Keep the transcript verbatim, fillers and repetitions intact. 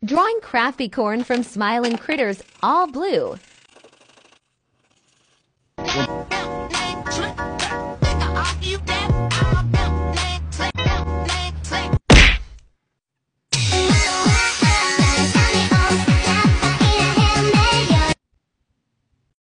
Drawing crafty corn from smiling critters all blue.